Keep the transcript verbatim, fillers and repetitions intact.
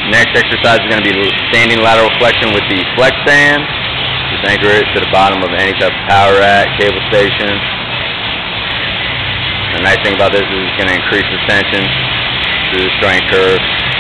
Next exercise is going to be standing lateral flexion with the flex stand. Just anchor it to the bottom of any type of power rack, cable station. The nice thing about this is it's going to increase the tension through the strength curve.